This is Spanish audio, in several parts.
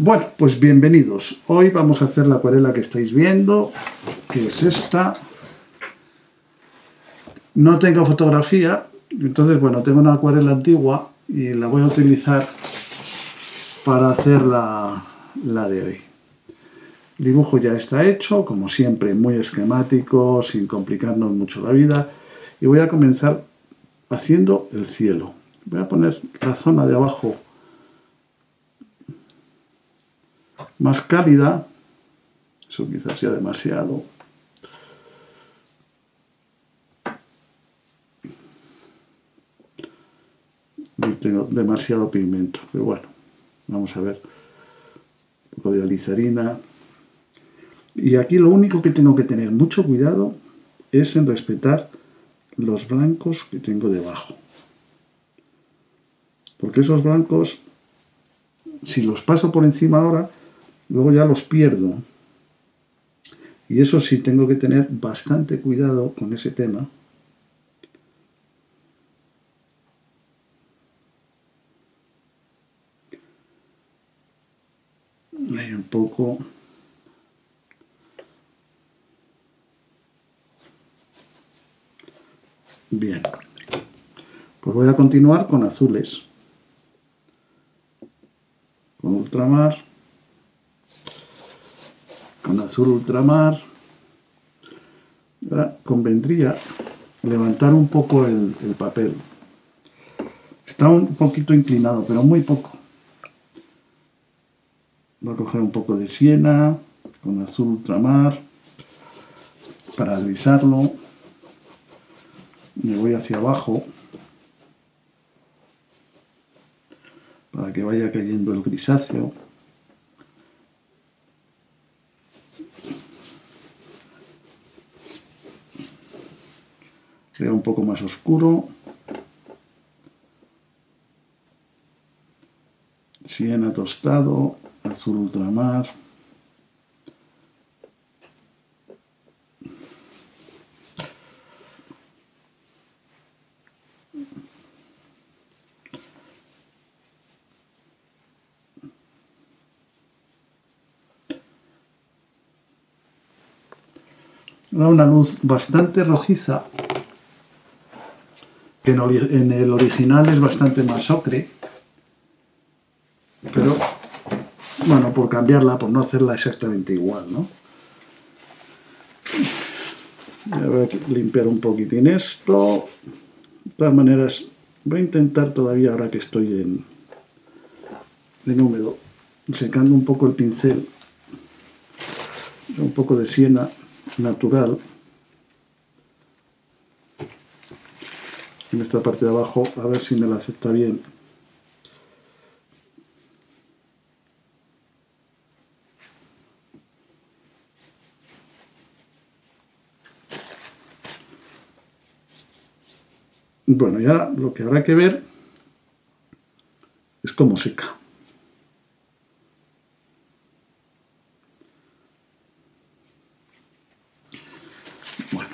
Bueno, pues bienvenidos. Hoy vamos a hacer la acuarela que estáis viendo, que es esta. No tengo fotografía, entonces, bueno, tengo una acuarela antigua y la voy a utilizar para hacer la de hoy. El dibujo ya está hecho, como siempre, muy esquemático, sin complicarnos mucho la vida. Y voy a comenzar haciendo el cielo. Voy a poner la zona de abajo más cálida. Eso quizás sea demasiado. No tengo demasiado pigmento, pero bueno, vamos a ver. Un poco de alizarina. Y aquí lo único que tengo que tener mucho cuidado es en respetar los blancos que tengo debajo. Porque esos blancos, si los paso por encima ahora, luego ya los pierdo. Y eso sí, tengo que tener bastante cuidado con ese tema. Hay un poco. Bien. Pues voy a continuar con azules. Con ultramar. Con azul ultramar. Ahora convendría levantar un poco el papel. Está un poquito inclinado, pero muy poco. Voy a coger un poco de siena con azul ultramar para alisarlo. Me voy hacia abajo para que vaya cayendo el grisáceo. Crea un poco más oscuro. Siena tostado, azul ultramar. Da una luz bastante rojiza, que en el original es bastante más ocre, pero bueno, por cambiarla, por no hacerla exactamente igual, ¿no? Voy a limpiar un poquitín esto. De todas maneras, voy a intentar todavía, ahora que estoy en húmedo, secando un poco el pincel, un poco de siena natural en esta parte de abajo, a ver si me la acepta bien. Bueno, ya lo que habrá que ver es cómo seca. Bueno,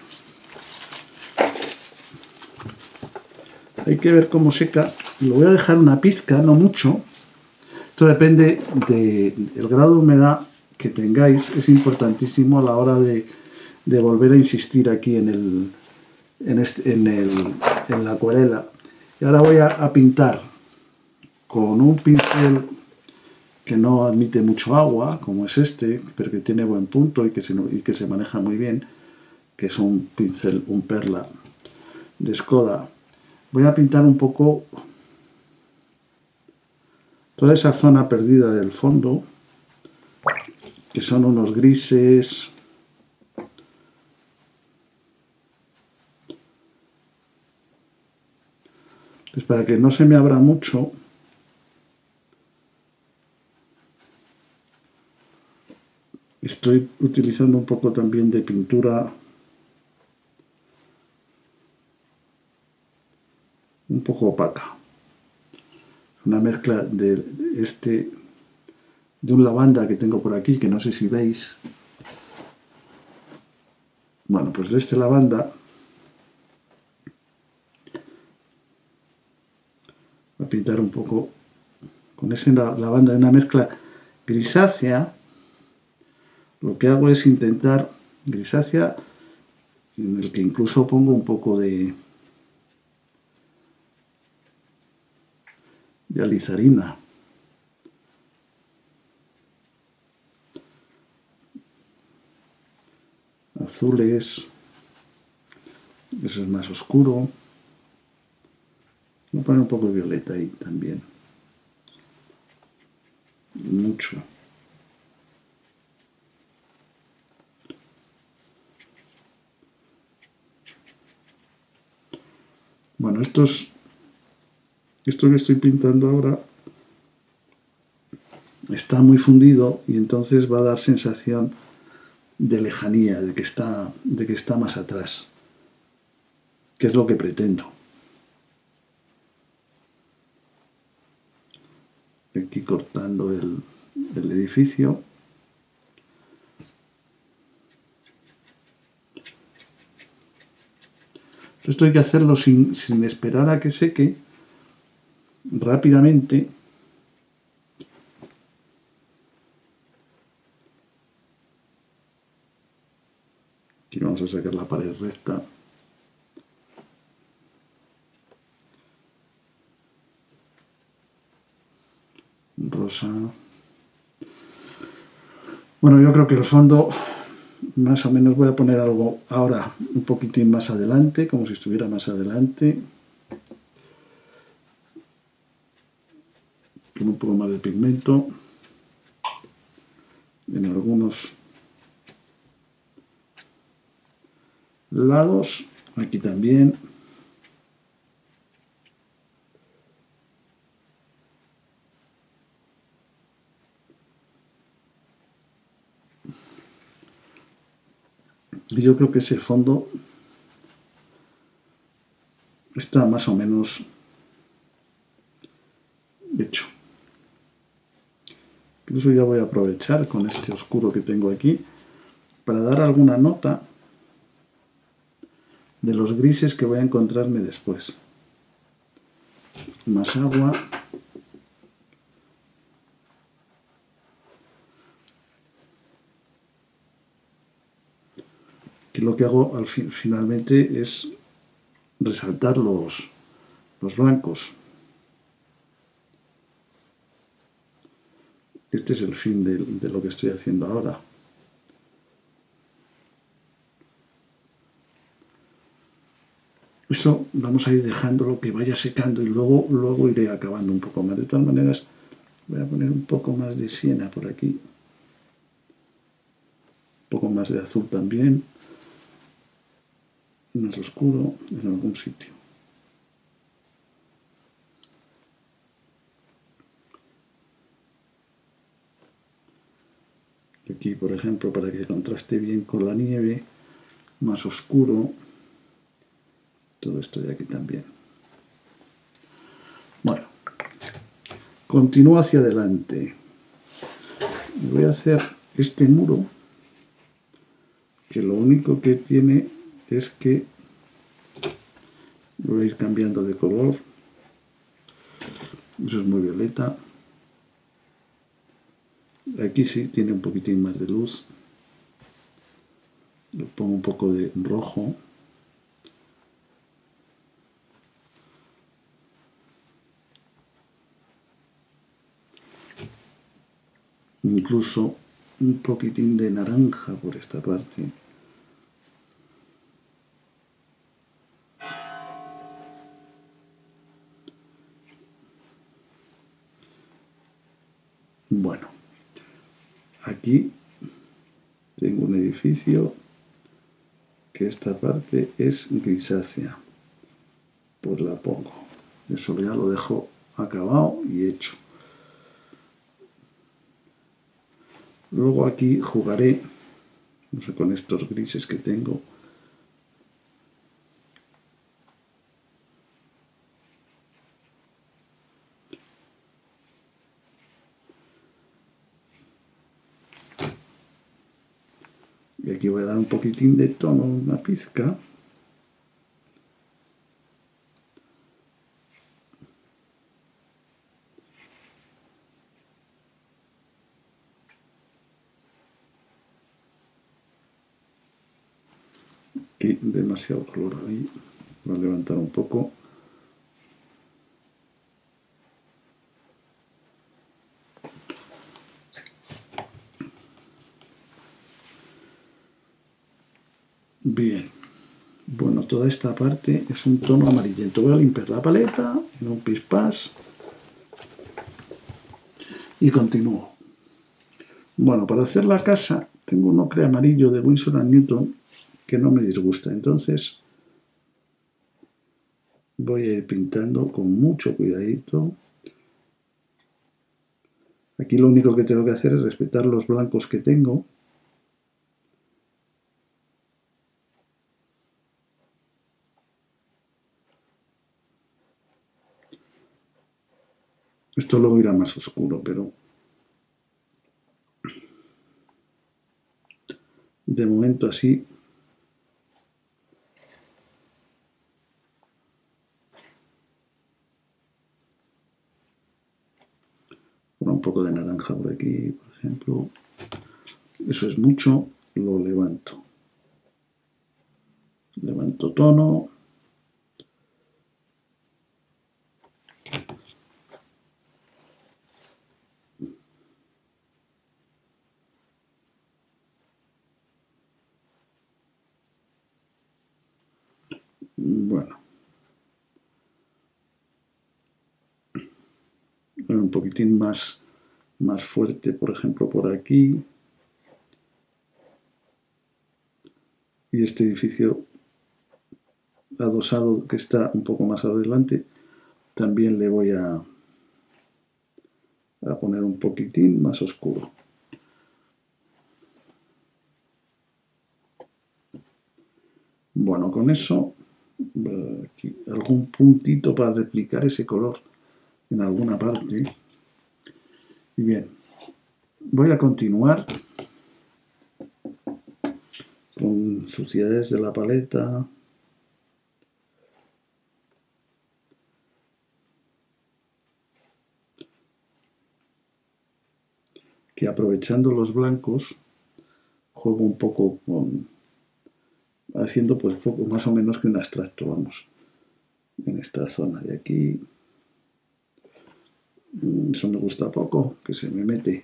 hay que ver cómo seca. Lo voy a dejar una pizca, no mucho. Esto depende del grado de humedad que tengáis. Es importantísimo a la hora de volver a insistir aquí en la acuarela. Y ahora voy a pintar con un pincel que no admite mucho agua, como es este, pero que tiene buen punto y que se maneja muy bien, que es un pincel, un Perla de Skoda. Voy a pintar un poco toda esa zona perdida del fondo, que son unos grises. Entonces, para que no se me abra mucho, estoy utilizando un poco también de pintura un poco opaca. Una mezcla de un lavanda que tengo por aquí, que no sé si veis. Bueno, pues de este lavanda voy a pintar un poco con ese lavanda, una mezcla grisácea, lo que hago es intentar grisácea, en el que incluso pongo un poco de alizarina. Azules, eso es más oscuro. Voy a poner un poco de violeta ahí también. Mucho. Bueno, esto que estoy pintando ahora está muy fundido y entonces va a dar sensación de lejanía, de que está más atrás, que es lo que pretendo. Aquí cortando el edificio. Esto hay que hacerlo sin esperar a que seque, rápidamente. Aquí vamos a sacar la pared recta. Rosa. Bueno, yo creo que el fondo más o menos voy a poner algo ahora un poquitín más adelante, como si estuviera más adelante. Con un poco más de pigmento. En algunos lados, aquí también. Y yo creo que ese fondo está más o menos hecho. Incluso ya voy a aprovechar con este oscuro que tengo aquí para dar alguna nota de los grises que voy a encontrarme después. Más agua. Que lo que hago finalmente es resaltar los blancos. Este es el fin de lo que estoy haciendo ahora. Eso vamos a ir dejándolo que vaya secando y luego iré acabando un poco más. De todas maneras, voy a poner un poco más de siena por aquí. Un poco más de azul también. Más oscuro en algún sitio. Aquí, por ejemplo, para que contraste bien con la nieve, más oscuro. Todo esto de aquí también. Bueno, continúo hacia adelante. Voy a hacer este muro, que lo único que tiene es que voy a ir cambiando de color. Eso es muy violeta. Aquí sí tiene un poquitín más de luz. Le pongo un poco de rojo. Incluso un poquitín de naranja por esta parte. Bueno, aquí tengo un edificio que esta parte es grisácea. Pues la pongo. Eso ya lo dejo acabado y hecho. Luego aquí jugaré, no sé, con estos grises que tengo. Y aquí voy a dar un poquitín de tono, una pizca. Aquí demasiado color ahí. Voy a levantar un poco. Bien. Bueno, toda esta parte es un tono amarillento. Voy a limpiar la paleta en un pispás y continúo. Bueno, para hacer la casa tengo un ocre amarillo de Winsor & Newton que no me disgusta. Entonces voy a ir pintando con mucho cuidadito. Aquí lo único que tengo que hacer es respetar los blancos que tengo. Esto luego irá más oscuro, pero de momento así. Con un poco de naranja por aquí, por ejemplo. Eso es mucho, lo levanto. Levanto tono. Bueno. Un poquitín más fuerte, por ejemplo, por aquí. Y este edificio adosado que está un poco más adelante, también le voy a poner un poquitín más oscuro. Bueno, con eso, aquí algún puntito para replicar ese color en alguna parte. Y bien, voy a continuar con suciedades de la paleta. Que aprovechando los blancos, juego un poco con... haciendo pues poco más o menos que un abstracto, vamos, en esta zona de aquí. Eso me gusta poco, que se me mete.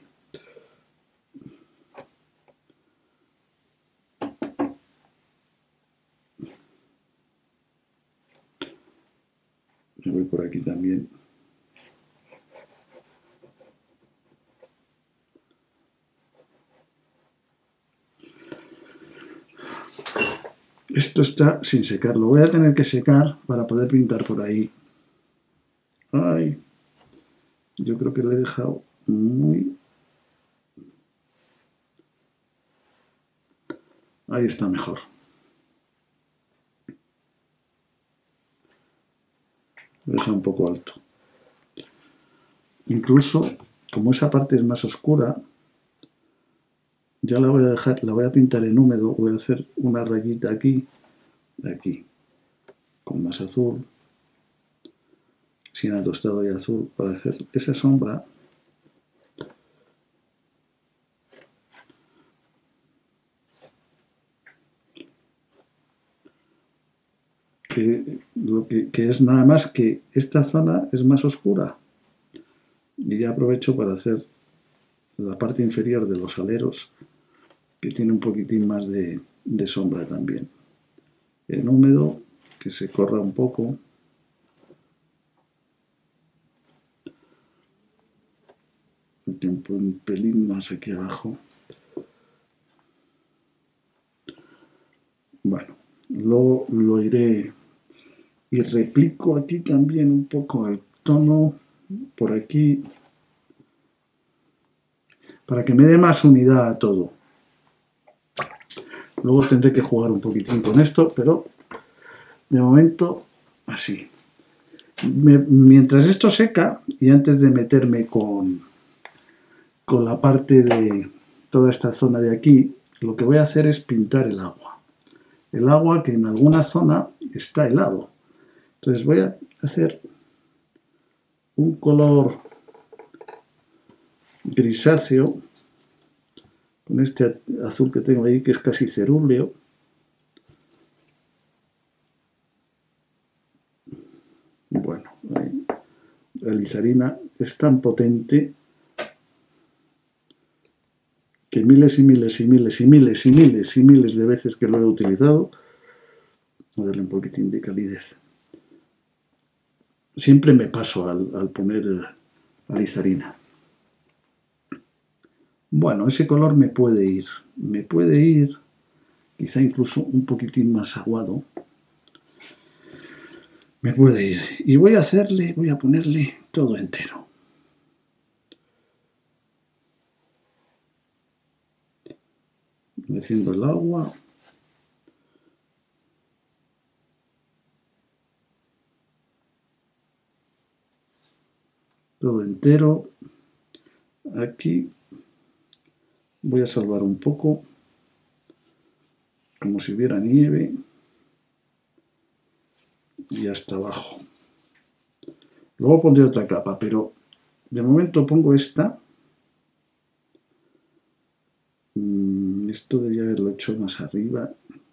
Me voy por aquí también. Esto está sin secar, lo voy a tener que secar para poder pintar por ahí. Ay, yo creo que lo he dejado muy... Ahí está mejor. Lo he dejado un poco alto. Incluso, como esa parte es más oscura, ya la voy a dejar, la voy a pintar en húmedo, voy a hacer una rayita aquí, con más azul, sin tostado y azul, para hacer esa sombra. Que es nada más que esta zona es más oscura. Y ya aprovecho para hacer la parte inferior de los aleros, que tiene un poquitín más de sombra también. En húmedo, que se corra un poco. Un pelín más aquí abajo. Bueno, lo iré y replico aquí también un poco el tono por aquí para que me dé más unidad a todo. Luego tendré que jugar un poquitín con esto, pero de momento así. Mientras esto seca y antes de meterme con la parte de toda esta zona de aquí, lo que voy a hacer es pintar el agua. El agua que en alguna zona está helado. Entonces voy a hacer un color grisáceo con este azul que tengo ahí, que es casi cerúleo. Bueno, la lisarina es tan potente que miles y miles y miles y miles y miles y miles de veces que lo he utilizado, voy a darle un poquitín de calidez, siempre me paso al poner la lisarina. Bueno, ese color me puede ir, quizá incluso un poquitín más aguado, me puede ir. Y voy a ponerle todo entero. Metiendo el agua. Todo entero. Aquí voy a salvar un poco, como si hubiera nieve. Y hasta abajo. Luego pondré otra capa, pero de momento pongo esta. Esto debería haberlo hecho más arriba.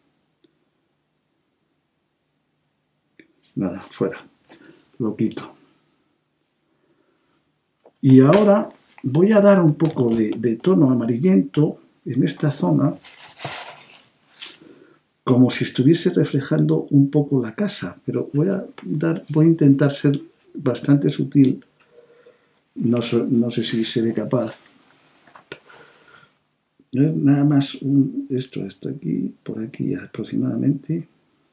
Nada, fuera. Lo quito. Y ahora voy a dar un poco de tono amarillento en esta zona, como si estuviese reflejando un poco la casa, pero voy a intentar ser bastante sutil. No sé si seré capaz. Nada más esto hasta aquí, por aquí aproximadamente.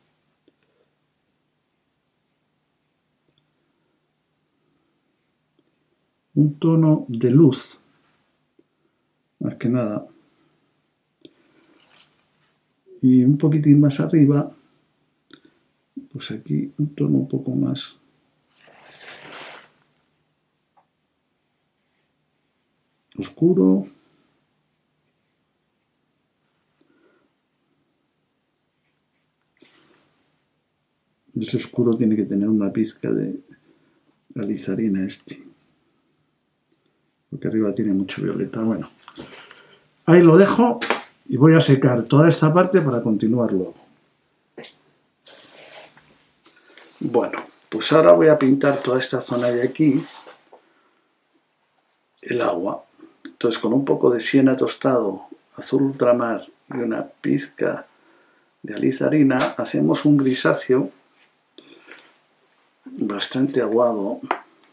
Un tono de luz, más que nada. Y un poquitín más arriba, pues aquí un tono un poco más oscuro. Ese oscuro tiene que tener una pizca de la lisarina porque arriba tiene mucho violeta. Bueno, ahí lo dejo y voy a secar toda esta parte para continuar luego. Bueno, pues ahora voy a pintar toda esta zona de aquí, el agua. Entonces con un poco de siena tostado, azul ultramar y una pizca de alizarina hacemos un grisáceo bastante aguado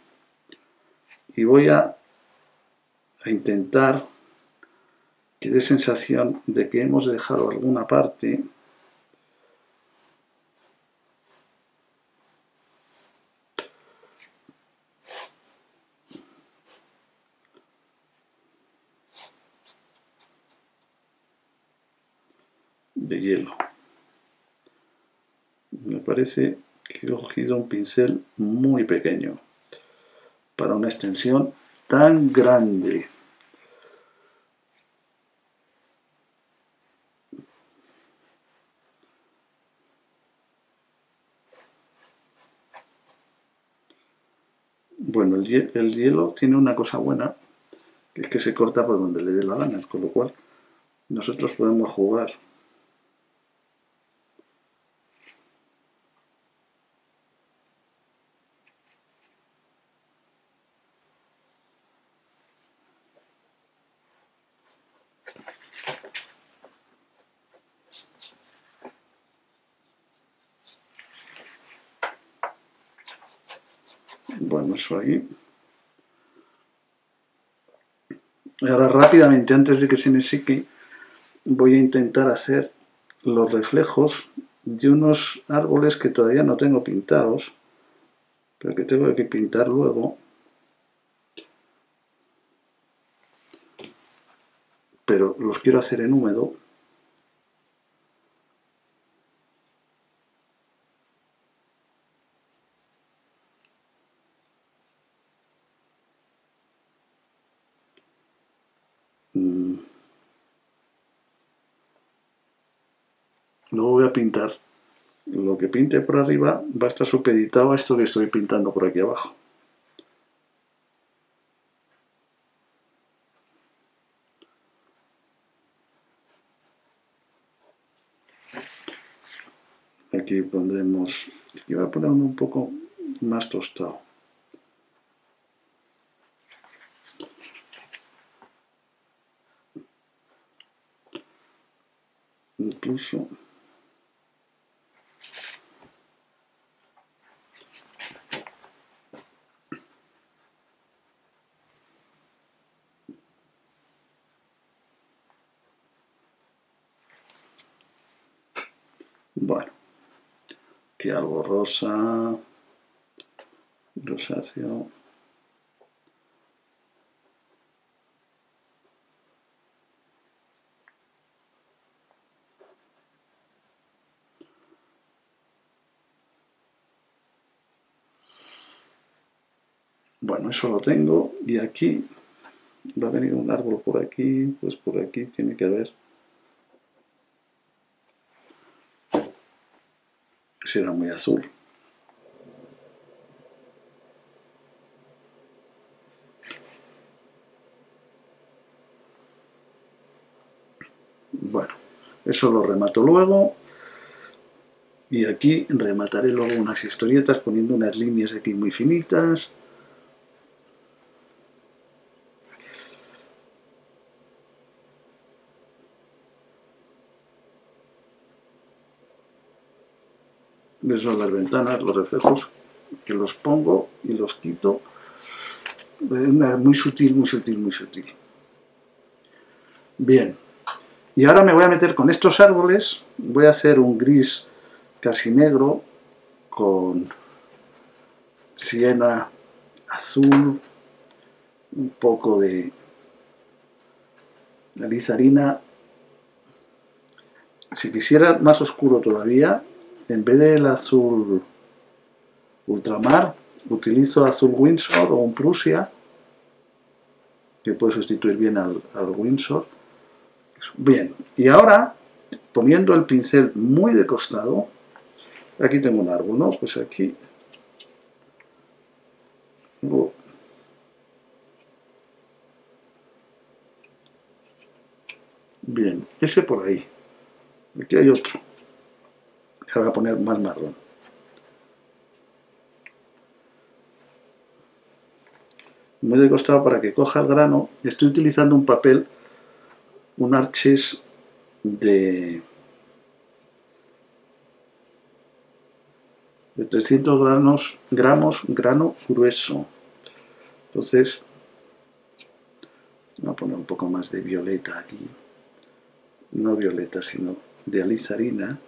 y voy a intentar que dé sensación de que hemos dejado alguna parte de hielo. Me parece que he cogido un pincel muy pequeño para una extensión tan grande. Bueno, el hielo tiene una cosa buena, que es que se corta por donde le dé la gana, con lo cual nosotros podemos jugar. Bueno, eso ahí. Y ahora rápidamente, antes de que se me seque, voy a intentar hacer los reflejos de unos árboles que todavía no tengo pintados, pero que tengo que pintar luego. Pero los quiero hacer en húmedo. Luego voy a pintar. Lo que pinte por arriba va a estar supeditado a esto que estoy pintando por aquí abajo. Aquí pondremos, aquí voy a poner un poco más tostado. Incluso bueno, aquí algo rosa, rosáceo. Bueno, eso lo tengo y aquí va a venir un árbol por aquí, pues por aquí tiene que haber. Si era muy azul. Bueno, eso lo remato luego. Y aquí remataré luego unas historietas poniendo unas líneas aquí muy finitas. ¿Ves? Son las ventanas, los reflejos, que los pongo y los quito. Muy sutil, muy sutil, muy sutil. Bien. Y ahora me voy a meter con estos árboles. Voy a hacer un gris casi negro con siena azul, un poco de alizarina. Si quisiera más oscuro todavía, en vez del azul ultramar, utilizo azul Windsor o un Prusia, que puede sustituir bien al Windsor. Bien, y ahora, poniendo el pincel muy de costado, aquí tengo un árbol, ¿no? Pues aquí tengo bien, ese por ahí. Aquí hay otro. Le voy a poner más marrón. Muy de costado para que coja el grano. Estoy utilizando un papel, un Arches de 300 gramos grano grueso. Entonces, voy a poner un poco más de violeta aquí. No violeta, sino de alizarina.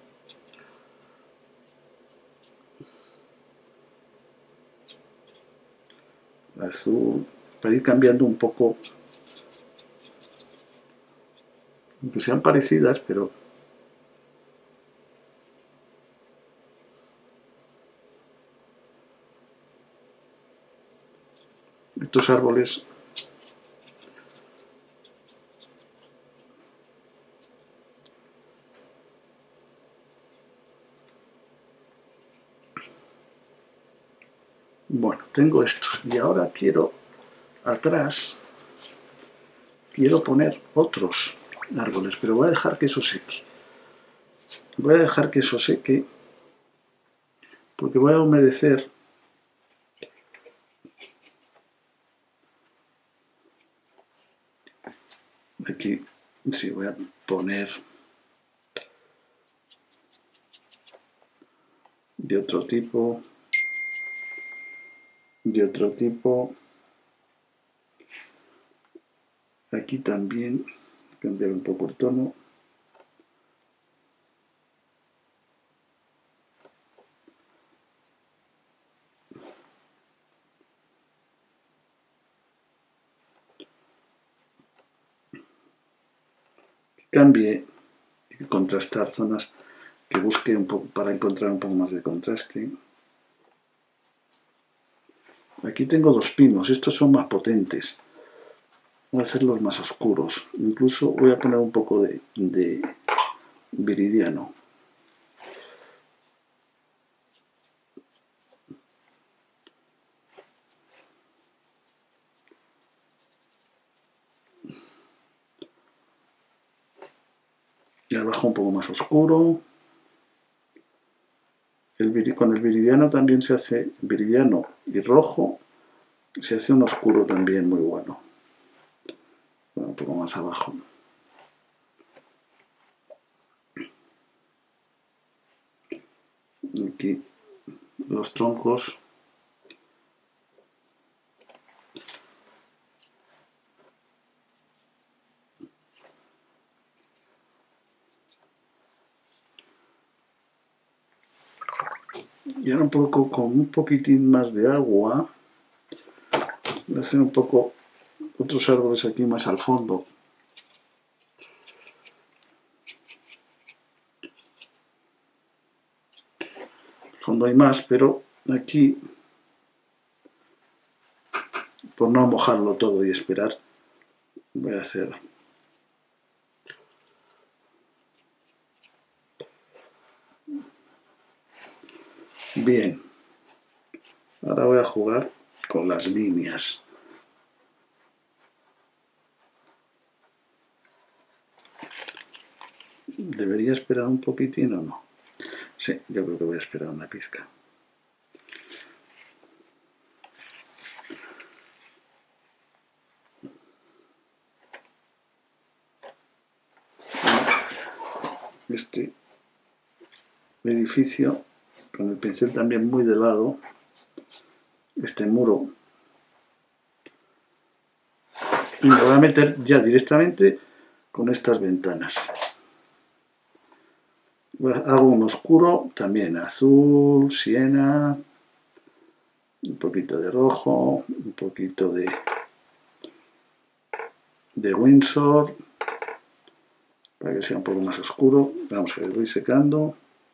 Azul, para ir cambiando un poco, aunque sean parecidas, pero estos árboles bueno, tengo estos y ahora quiero atrás quiero poner otros árboles, pero voy a dejar que eso seque. Voy a dejar que eso seque porque voy a humedecer aquí. Sí, voy a poner de otro tipo, de otro tipo. Aquí también cambiar un poco el tono. Cambie y contrastar zonas que busque un poco para encontrar un poco más de contraste. Aquí tengo dos pinos, estos son más potentes. Voy a hacerlos más oscuros. Incluso voy a poner un poco de viridiano. Y abajo un poco más oscuro. Con el viridiano también se hace, viridiano y rojo, se hace un oscuro también muy bueno. Bueno, un poco más abajo. Aquí los troncos. Y ahora un poco con un poquitín más de agua. Voy a hacer un poco otros árboles aquí más al fondo. Al fondo hay más, pero aquí, por no mojarlo todo y esperar, voy a hacer bien. Ahora voy a jugar con las líneas. ¿Debería esperar un poquitín o no? Sí, yo creo que voy a esperar una pizca. Este edificio, con el pincel también muy de lado, este muro, y me voy a meter ya directamente con estas ventanas. Hago un oscuro, también azul, siena, un poquito de rojo, un poquito de Windsor, para que sea un poco más oscuro. Vamos a ver, voy secando.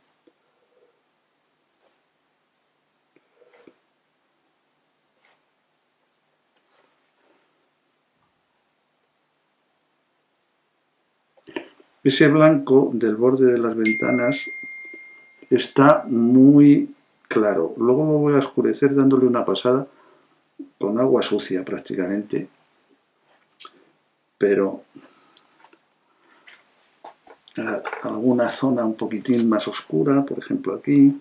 Ese blanco del borde de las ventanas está muy claro. Luego lo voy a oscurecer dándole una pasada con agua sucia prácticamente. Pero alguna zona un poquitín más oscura, por ejemplo aquí.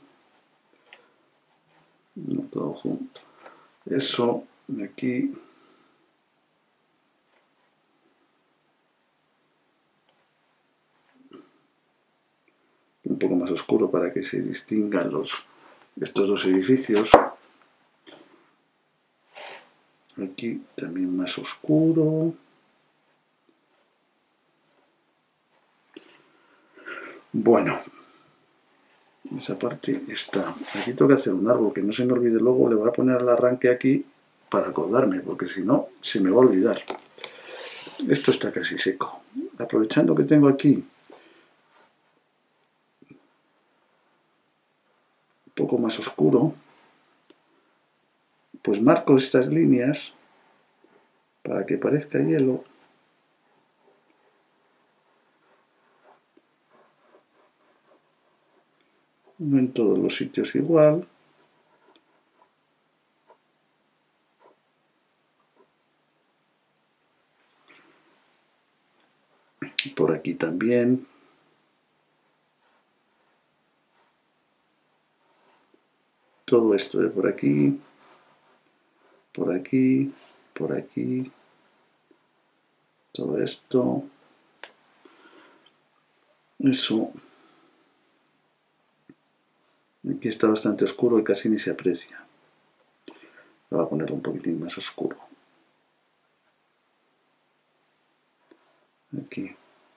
No todo junto. Eso de aquí. Un poco más oscuro para que se distingan estos dos edificios. Aquí también más oscuro. Bueno, esa parte está. Aquí tengo que hacer un árbol, que no se me olvide luego, le voy a poner el arranque aquí para acordarme, porque si no, se me va a olvidar. Esto está casi seco. Aprovechando que tengo aquí un poco más oscuro, pues marco estas líneas para que parezca hielo. No en todos los sitios igual. Por aquí también. Todo esto de por aquí, por aquí, por aquí. Todo esto. Eso. Aquí está bastante oscuro y casi ni se aprecia. Voy a ponerlo un poquitín más oscuro. Aquí.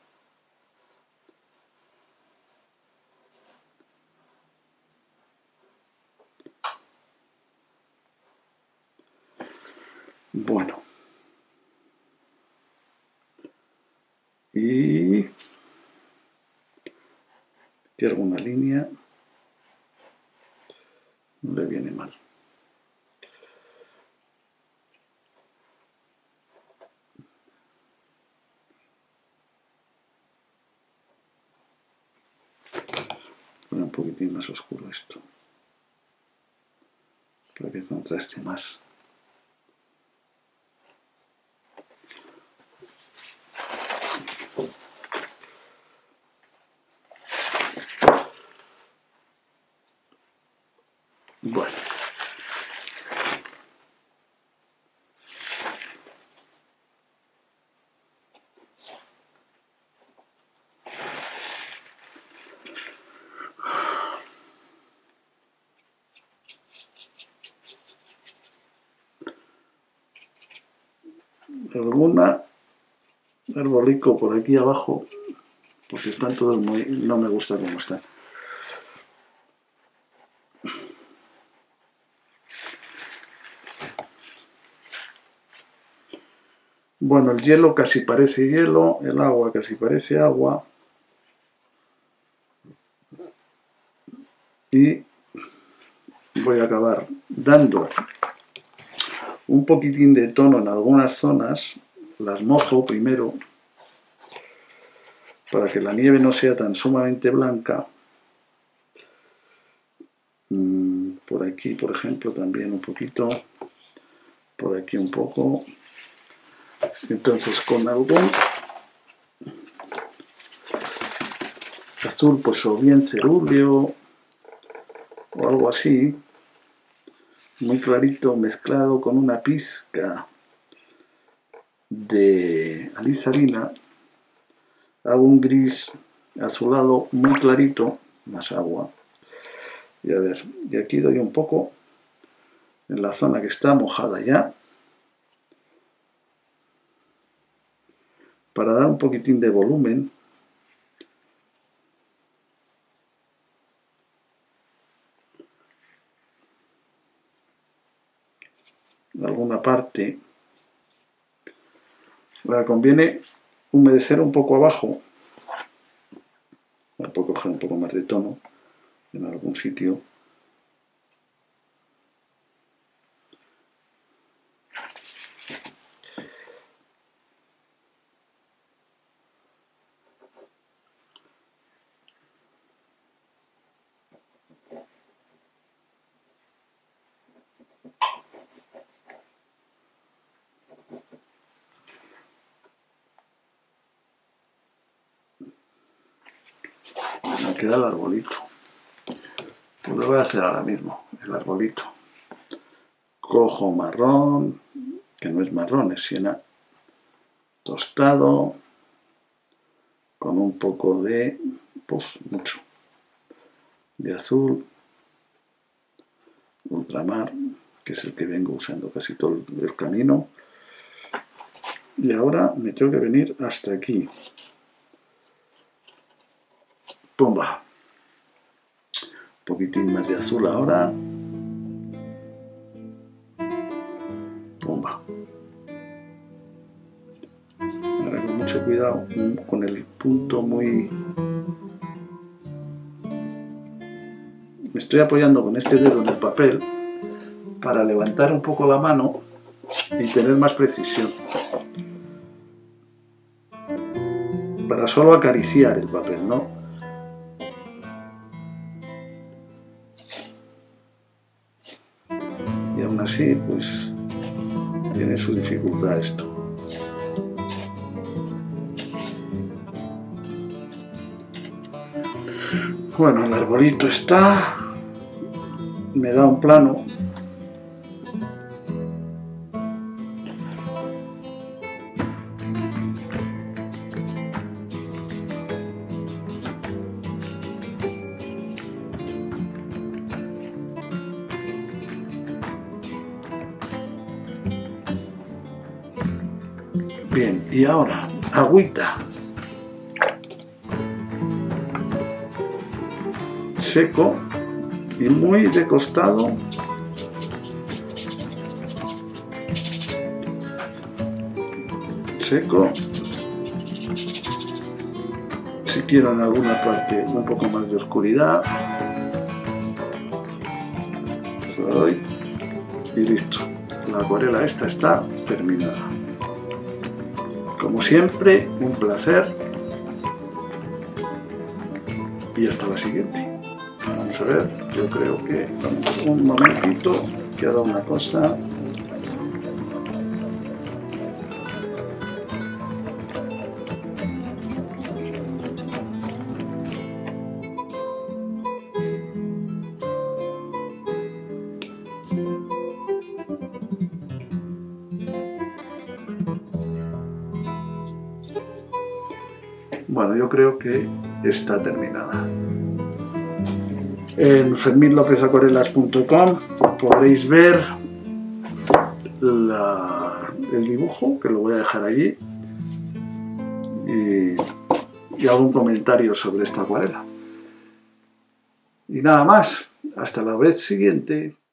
Bueno. Y aquí alguna línea. No le viene mal. Poner un poquitín más oscuro esto. Para que contraste más. Bueno. Alguna arbolico por aquí abajo, porque están todos muy... no me gusta cómo están. Bueno, el hielo casi parece hielo, el agua casi parece agua. Y voy a acabar dando un poquitín de tono en algunas zonas. Las mojo primero para que la nieve no sea tan sumamente blanca. Por aquí, por ejemplo, también un poquito. Por aquí un poco. Entonces con algún azul, pues o bien cerúleo o algo así, muy clarito, mezclado con una pizca de alisadina, hago un gris azulado muy clarito, más agua. Y a ver, y aquí doy un poco en la zona que está mojada ya, para dar un poquitín de volumen. En alguna parte. Ahora conviene humedecer un poco abajo. Ahora puedo coger un poco más de tono en algún sitio. Me queda el arbolito. Pues lo voy a hacer ahora mismo, el arbolito. Cojo marrón, que no es marrón, es siena tostado, con un poco de, pues mucho, de azul, ultramar, que es el que vengo usando casi todo el camino. Y ahora me tengo que venir hasta aquí. Pumba. Un poquitín más de azul ahora. Pumba. Ahora con mucho cuidado, con el punto muy... Me estoy apoyando con este dedo en el papel para levantar un poco la mano y tener más precisión. Para solo acariciar el papel, ¿no? Y aún así, pues, tiene su dificultad esto. Bueno, el arbolito está, me da un plano. Bien, y ahora, agüita. Seco y muy de costado. Seco. Si quiero en alguna parte un poco más de oscuridad, se lo doy y listo. La acuarela esta está terminada. Como siempre, un placer y hasta la siguiente. Vamos a ver, yo creo que un momentito, que haga una cosa. bueno, yo creo que está terminada. En ferminlopezacuarelas.com podréis ver el dibujo, que lo voy a dejar allí, y algún comentario sobre esta acuarela. Y nada más, hasta la vez siguiente.